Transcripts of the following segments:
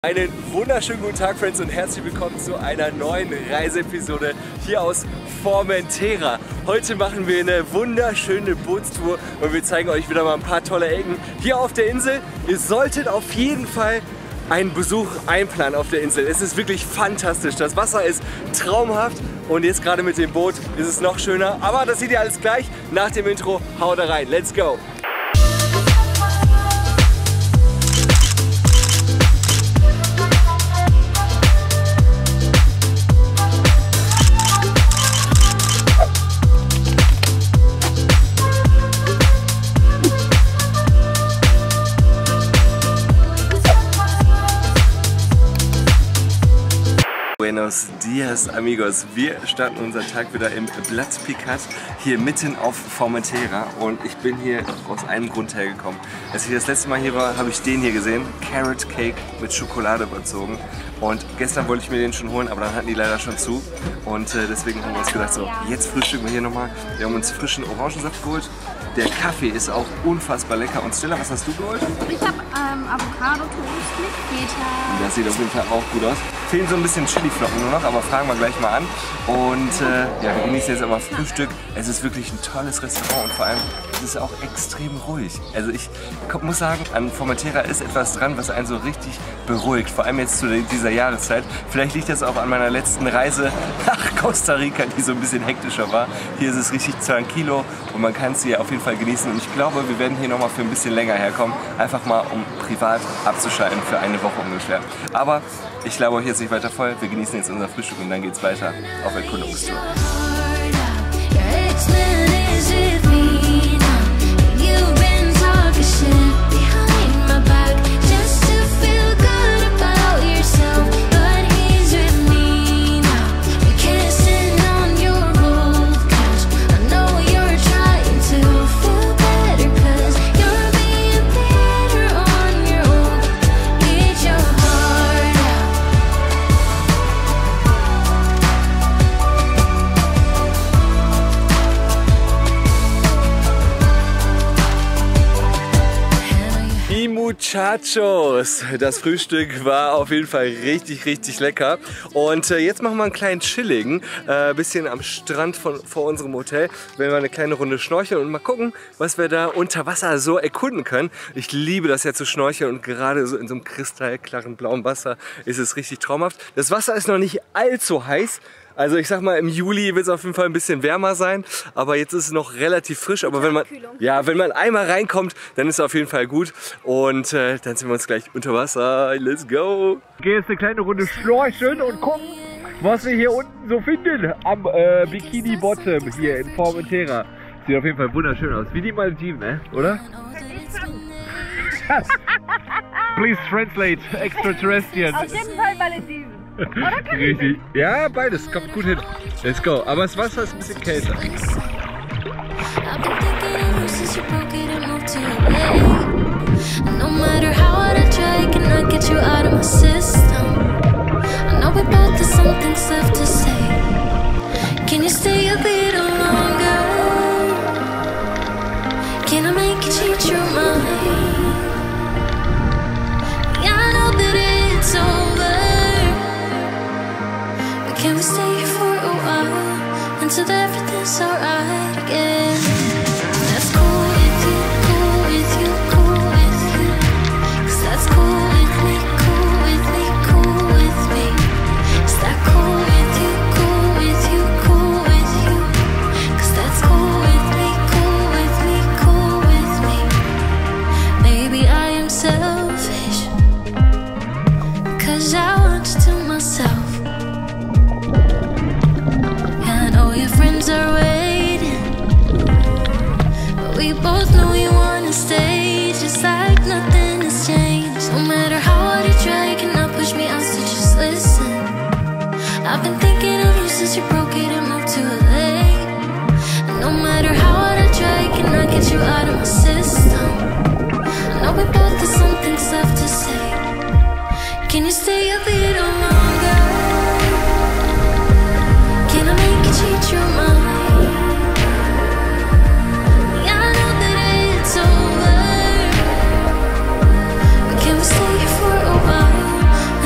Einen wunderschönen guten Tag, Friends, und herzlich willkommen zu einer neuen Reiseepisode hier aus Formentera. Heute machen wir eine wunderschöne Bootstour und wir zeigen euch wieder mal ein paar tolle Ecken hier auf der Insel. Ihr solltet auf jeden Fall einen Besuch einplanen auf der Insel. Es ist wirklich fantastisch. Das Wasser ist traumhaft und jetzt gerade mit dem Boot ist es noch schöner. Aber das seht ihr alles gleich nach dem Intro. Haut da rein, let's go! Buenos dias, amigos. Wir starten unseren Tag wieder im Blat Picat hier mitten auf Formentera und ich bin hier aus einem Grund hergekommen. Als ich das letzte Mal hier war, habe ich den hier gesehen, Carrot Cake mit Schokolade überzogen, und gestern wollte ich mir den schon holen, aber dann hatten die leider schon zu und deswegen haben wir uns gedacht, so, jetzt frühstücken wir hier nochmal. Wir haben uns frischen Orangensaft geholt. Der Kaffee ist auch unfassbar lecker. Und Stella, was hast du geholt? Ich habe Avocado-Toast mit Feta. Das sieht auf jeden Fall auch gut aus. Fehlen so ein bisschen Chiliflocken nur noch, aber fragen wir gleich mal an. Und ja, wir genießen jetzt aber Frühstück. Es ist wirklich ein tolles Restaurant und vor allem es ist auch extrem ruhig. Also ich muss sagen, an Formentera ist etwas dran, was einen so richtig beruhigt. Vor allem jetzt zu dieser Jahreszeit. Vielleicht liegt das auch an meiner letzten Reise nach Costa Rica, die so ein bisschen hektischer war. Hier ist es richtig tranquilo und man kann es hier auf jeden Fall genießen. Und ich glaube, wir werden hier nochmal für ein bisschen länger herkommen. Einfach mal, um privat abzuschalten für eine Woche ungefähr. Aber ich glaube euch jetzt nicht weiter voll. Wir genießen jetzt unser Frühstück und dann geht's weiter auf Erkundungstour. Muchachos, das Frühstück war auf jeden Fall richtig lecker und jetzt machen wir einen kleinen chilligen, bisschen am Strand vor unserem Hotel, werden wir eine kleine Runde schnorcheln und mal gucken, was wir da unter Wasser so erkunden können. Ich liebe das ja zu schnorcheln und gerade so in so einem kristallklaren blauen Wasser ist es richtig traumhaft. Das Wasser ist noch nicht allzu heiß. Also ich sag mal, im Juli wird es auf jeden Fall ein bisschen wärmer sein, aber jetzt ist es noch relativ frisch. Aber wenn man einmal reinkommt, dann ist es auf jeden Fall gut. Und dann sehen wir uns gleich unter Wasser. Let's go! Wir gehen jetzt eine kleine Runde schnorcheln und gucken, was wir hier unten so finden am Bikini Bottom hier in Formentera. Sieht auf jeden Fall wunderschön aus. Wie die Malediven, ne? Oder? Please translate, extraterrestrial. Auf jeden Fall Malediven. Richtig. Ja, beides. Kommt gut hin. Let's go. Aber das Wasser ist ein bisschen kälter. Can we stay here for a while until everything's alright again? That's cool with you, cool with you, cool with you. 'Cause that's cool with me, cool with me, cool with me. Is that cool with you, cool with you, cool with you? 'Cause that's cool with me, cool with me, cool with me. Maybe I am selfish, 'cause I want you to myself. Your friends are waiting, but we both know you wanna stay, just like nothing has changed. No matter how hard you try, you cannot push me out, so just listen. I've been thinking of you since you broke it and moved to LA. And no matter how hard I try, I cannot get you out of my system. I know we both have some things left to say. Can you stay a little longer? Can I make you change your mind? Yeah, I know that it's over, but can we stay here for a while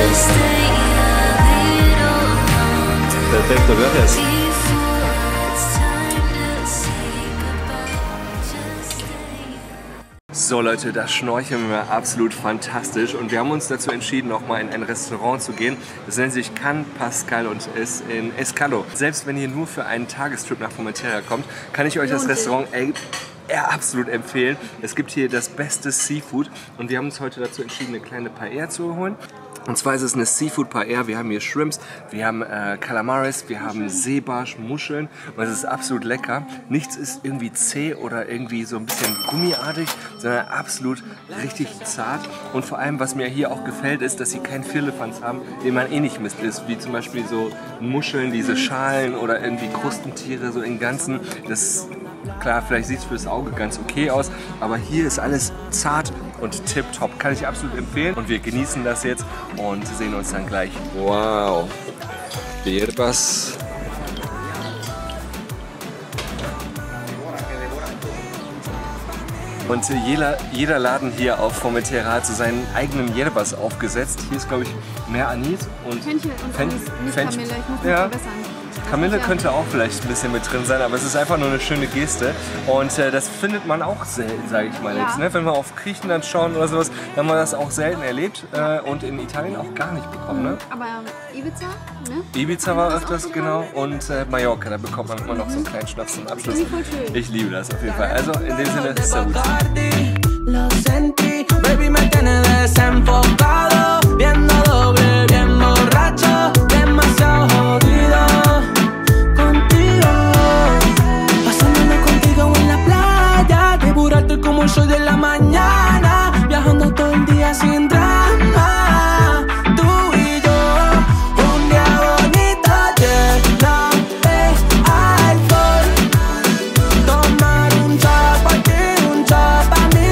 just stay. Yeah, leave it all alone to Perfecto, gracias. before it's time to say goodbye. Just stay. So Leute, das Schnorcheln war absolut fantastisch und wir haben uns dazu entschieden, noch mal in ein Restaurant zu gehen. Das nennt sich Can Pascal und ist in Escaló. Selbst wenn ihr nur für einen Tagestrip nach Formentera kommt, kann ich euch das Restaurant absolut empfehlen. Es gibt hier das beste Seafood und wir haben uns heute dazu entschieden, eine kleine Paella zu holen. Und zwar ist es eine Seafood Paella. Wir haben hier Shrimps, wir haben Calamares, wir haben Seebarsch, Muscheln und es ist absolut lecker. Nichts ist irgendwie zäh oder irgendwie so ein bisschen gummiartig, sondern absolut richtig zart. Und vor allem, was mir hier auch gefällt, ist, dass sie keinen Firlefanz haben, den man eh nicht misst ist, wie zum Beispiel so Muscheln, diese Schalen oder irgendwie Krustentiere so im Ganzen. Das ist klar, vielleicht sieht es fürs Auge ganz okay aus, aber hier ist alles zart und tipptopp. Kann ich absolut empfehlen. Und wir genießen das jetzt und sehen uns dann gleich. Wow. Hierbas. Und jeder Laden hier auf Formentera hat so seinen eigenen Hierbas aufgesetzt. Hier ist, glaube ich, mehr Anis und Fenchel und Anis, nicht Kamille. Ich muss mich verbessern. Kamille könnte auch vielleicht ein bisschen mit drin sein, aber es ist einfach nur eine schöne Geste. Und das findet man auch selten, sage ich mal jetzt. Ne? Wenn wir auf Griechenland schauen oder sowas, dann haben wir das auch selten erlebt und in Italien auch gar nicht bekommen. Ne? Aber Ibiza, ne? Ibiza war öfters, genau. Und Mallorca, da bekommt man immer noch so einen kleinen Schnaps zum Abschluss. Ich liebe das auf jeden Fall. Also in dem Sinne, Salut. Lo sentí, baby, me tiene desenfocado, viendo doble, bien borracho, demasiado jodido contigo, pasándome contigo en la playa, devorarte como el sol de la mañana, viajando todo el día sin drama, tú y yo, un día bonito lleno de alcohol, tomar un shot pa' ti, un shot pa' mí.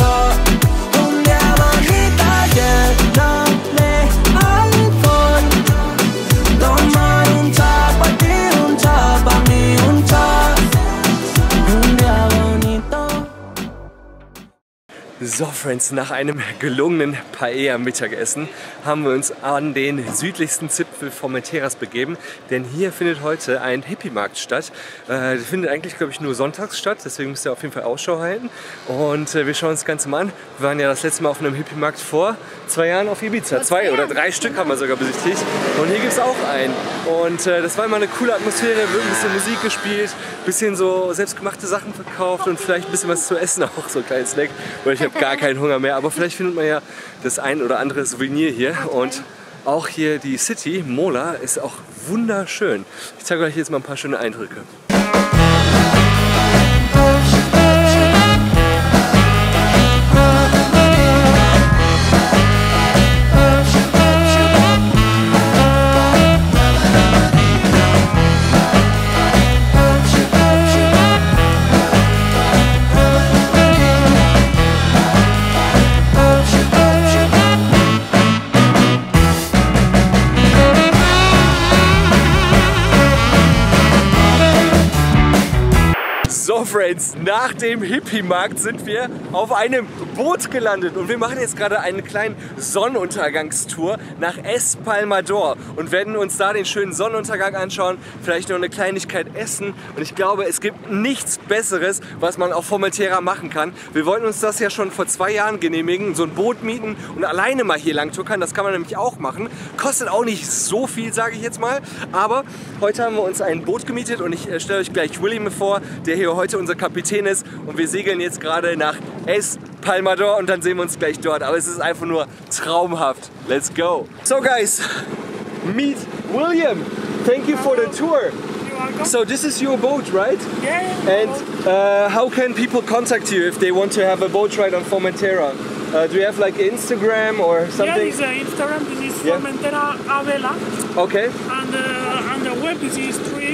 So Friends, nach einem gelungenen Paella-Mittagessen haben wir uns an den südlichsten Zipfel Formenteras begeben, denn hier findet heute ein Hippie-Markt statt. Der findet eigentlich, glaube ich, nur sonntags statt, deswegen müsst ihr auf jeden Fall Ausschau halten. Und wir schauen uns das Ganze mal an. Wir waren ja das letzte Mal auf einem Hippie-Markt vor 2 Jahren auf Ibiza. 2 oder 3 Stück haben wir sogar besichtigt. Und hier gibt es auch einen. Und das war immer eine coole Atmosphäre, wird ein bisschen Musik gespielt, ein bisschen so selbstgemachte Sachen verkauft und vielleicht ein bisschen was zu essen, auch so ein kleines Snack, weil ich habe gar keinen Hunger mehr. Aber vielleicht findet man ja das ein oder andere Souvenir hier. Und auch hier die City, Mola, ist auch wunderschön. Ich zeige euch jetzt mal ein paar schöne Eindrücke. So Friends, nach dem Hippie-Markt sind wir auf einem Boot gelandet und wir machen jetzt gerade eine kleine Sonnenuntergangstour nach Es Palmador und werden uns da den schönen Sonnenuntergang anschauen, vielleicht noch eine Kleinigkeit essen und ich glaube, es gibt nichts Besseres, was man auf Formentera machen kann. Wir wollten uns das ja schon vor 2 Jahren genehmigen, so ein Boot mieten und alleine mal hier lang tuckern, das kann man nämlich auch machen. Kostet auch nicht so viel, sage ich jetzt mal, aber heute haben wir uns ein Boot gemietet und ich stelle euch gleich William vor, der hier heute unser Kapitän ist und wir segeln jetzt gerade nach Es Palmador und dann sehen wir uns gleich dort. Aber es ist einfach nur traumhaft. Let's go! So guys, meet William. Thank you for the tour. So this is your boat, right? Yeah. And how can people contact you if they want to have a boat ride on Formentera? Do you have like Instagram or something? Yeah, this is Instagram. This is Formentera Avela. Okay. And the web is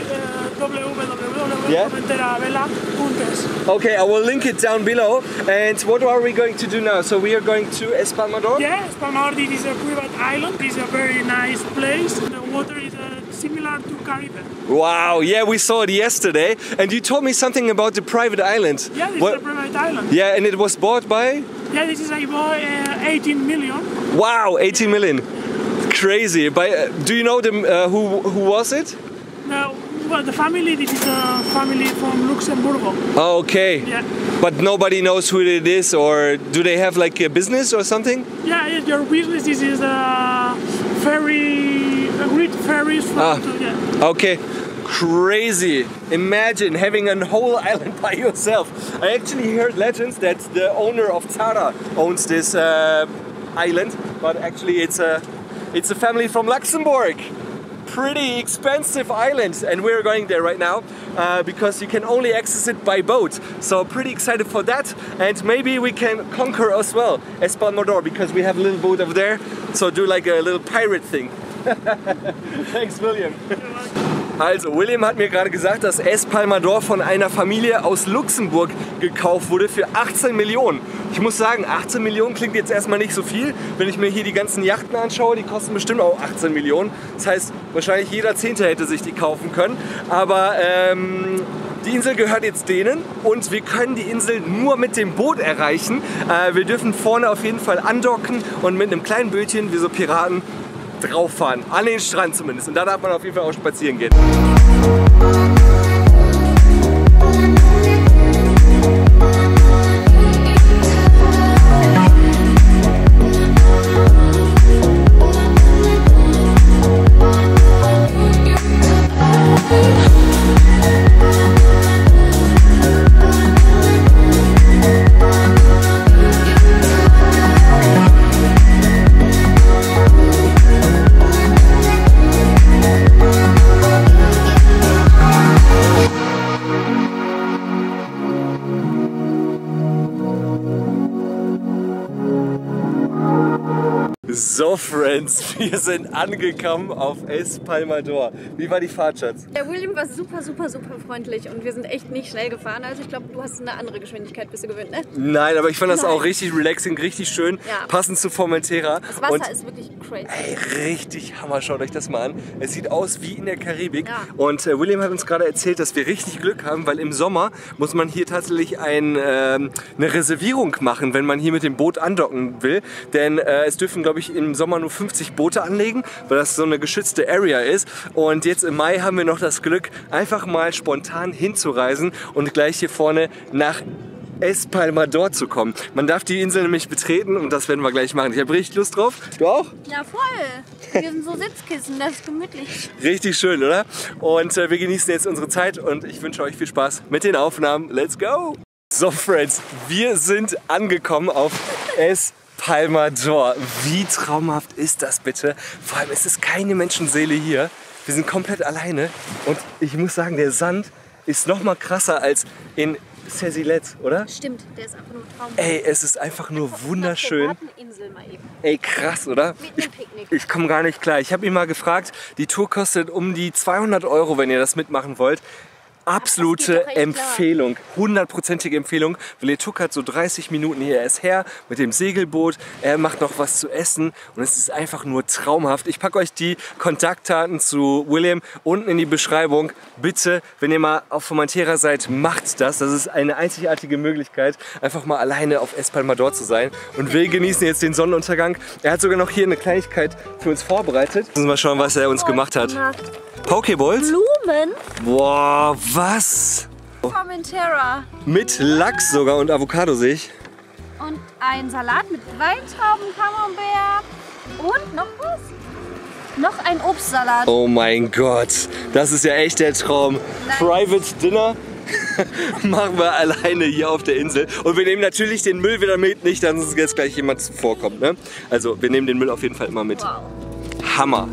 www.formenteraavela.es. Okay, I will link it down below. And what are we going to do now? So we are going to Es Palmador? Yeah, Es Palmador is a private island. It's a very nice place. The water is similar to Caribbean. Wow, yeah, we saw it yesterday. And you told me something about the private island. Yeah, this is a private island. Yeah, and it was bought by? Yeah, this is about 18 million. Wow, 18 million. crazy. Do you know them? Who was it? No, well, the family, this is a family from Luxembourg. Oh, okay. Yeah. But nobody knows who it is, or do they have like a business or something? Yeah, your business this is a ferry, great ferries from. Yeah. Okay. Crazy. Imagine having a whole island by yourself. I actually heard legends that the owner of Zara owns this island, but actually it's a family from Luxembourg. Pretty expensive island, and we're going there right now because you can only access it by boat. So pretty excited for that, and maybe we can conquer as well Es Palmador because we have a little boat over there. So do like a little pirate thing. Thanks, William. Also, William hat mir gerade gesagt, dass Es Palmador von einer Familie aus Luxemburg gekauft wurde für 18 Millionen. Ich muss sagen, 18 Millionen klingt jetzt erstmal nicht so viel. Wenn ich mir hier die ganzen Yachten anschaue, die kosten bestimmt auch 18 Millionen. Das heißt, wahrscheinlich jeder Zehnte hätte sich die kaufen können. Aber die Insel gehört jetzt denen und wir können die Insel nur mit dem Boot erreichen. Wir dürfen vorne auf jeden Fall andocken und mit einem kleinen Bötchen, wie so Piraten, drauf fahren, an den Strand zumindest. Und da darf man auf jeden Fall auch spazieren gehen. So, Friends, wir sind angekommen auf Es Palmador. Wie war die Fahrt, Schatz? Der William war super freundlich und wir sind echt nicht schnell gefahren. Also ich glaube, du hast eine andere Geschwindigkeit, bist du gewöhnt, ne? Nein, aber ich fand das auch richtig relaxing, richtig schön, passend zu Formentera. Das Wasser ist wirklich crazy. Ey, richtig Hammer, schaut euch das mal an. Es sieht aus wie in der Karibik. Ja. Und William hat uns gerade erzählt, dass wir richtig Glück haben, weil im Sommer muss man hier tatsächlich eine Reservierung machen, wenn man hier mit dem Boot andocken will. Denn es dürfen, glaube ich, im Sommer nur 50 Boote anlegen, weil das so eine geschützte Area ist. Und jetzt im Mai haben wir noch das Glück, einfach mal spontan hinzureisen und gleich hier vorne nach Es Palmador zu kommen. Man darf die Insel nämlich betreten und das werden wir gleich machen. Ich habe richtig Lust drauf. Du auch? Ja, voll. Hier sind so Sitzkissen, das ist gemütlich. Richtig schön, oder? Und wir genießen jetzt unsere Zeit und ich wünsche euch viel Spaß mit den Aufnahmen. Let's go! So, Friends, wir sind angekommen auf Es Palmador. Wie traumhaft ist das bitte? Vor allem, es ist keine Menschenseele hier. Wir sind komplett alleine und ich muss sagen, der Sand ist noch mal krasser als in Cézilet, oder? Stimmt, der ist einfach nur traumhaft. Ey, es ist einfach nur wunderschön. Ey, krass, oder? Ich komme gar nicht klar. Ich habe ihn mal gefragt, die Tour kostet um die 200 €, wenn ihr das mitmachen wollt. Absolute Empfehlung, 100%ige Empfehlung, weil ihr tuckert so 30 Minuten hier erst her mit dem Segelboot, er macht noch was zu essen und es ist einfach nur traumhaft. Ich packe euch die Kontaktdaten zu William unten in die Beschreibung. Bitte, wenn ihr mal auf Formentera seid, macht das. Das ist eine einzigartige Möglichkeit, einfach mal alleine auf Es Palmador zu sein. Und wir genießen jetzt den Sonnenuntergang. Er hat sogar noch hier eine Kleinigkeit für uns vorbereitet. Müssen wir mal schauen, was er uns gemacht hat. Pokeballs? Blumen? Boah, was? Formentera. Mit Lachs sogar und Avocado sehe ich. Und ein Salat mit Weintrauben, Camembert und noch was? Noch ein Obstsalat. Oh mein Gott, das ist ja echt der Traum. Nice. Private Dinner machen wir alleine hier auf der Insel. Und wir nehmen natürlich den Müll wieder mit, nicht, dass uns jetzt gleich jemand vorkommt. Ne? Also wir nehmen den Müll auf jeden Fall immer mit. Wow. Hammer.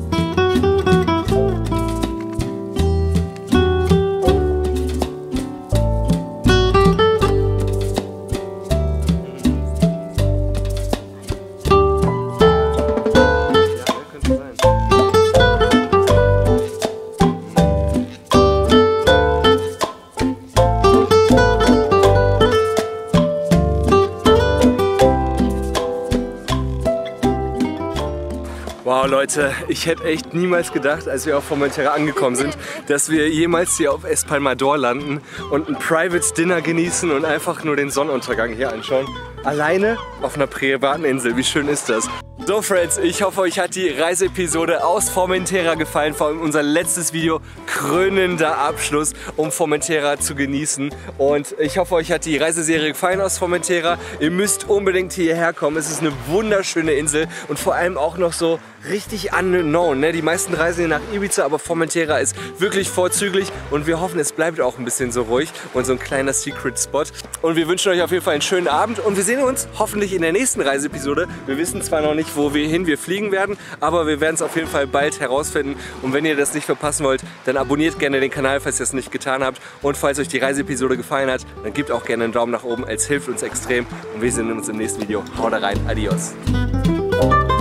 Wow Leute, ich hätte echt niemals gedacht, als wir auf Formentera angekommen sind, dass wir jemals hier auf Es Palmador landen und ein Private Dinner genießen und einfach nur den Sonnenuntergang hier anschauen. Alleine auf einer privaten Insel, wie schön ist das? So Friends, ich hoffe, euch hat die Reiseepisode aus Formentera gefallen. Vor allem unser letztes Video, krönender Abschluss, um Formentera zu genießen. Und ich hoffe, euch hat die Reiseserie gefallen aus Formentera. Ihr müsst unbedingt hierher kommen. Es ist eine wunderschöne Insel und vor allem auch noch so richtig unknown. Ne? Die meisten reisen hier nach Ibiza, aber Formentera ist wirklich vorzüglich und wir hoffen, es bleibt auch ein bisschen so ruhig und so ein kleiner Secret Spot. Und wir wünschen euch auf jeden Fall einen schönen Abend und wir sehen uns hoffentlich in der nächsten Reiseepisode. Wir wissen zwar noch nicht, wo wir fliegen werden, aber wir werden es auf jeden Fall bald herausfinden. Und wenn ihr das nicht verpassen wollt, dann abonniert gerne den Kanal, falls ihr es nicht getan habt. Und falls euch die Reiseepisode gefallen hat, dann gebt auch gerne einen Daumen nach oben, es hilft uns extrem. Und wir sehen uns im nächsten Video. Haut rein, adios.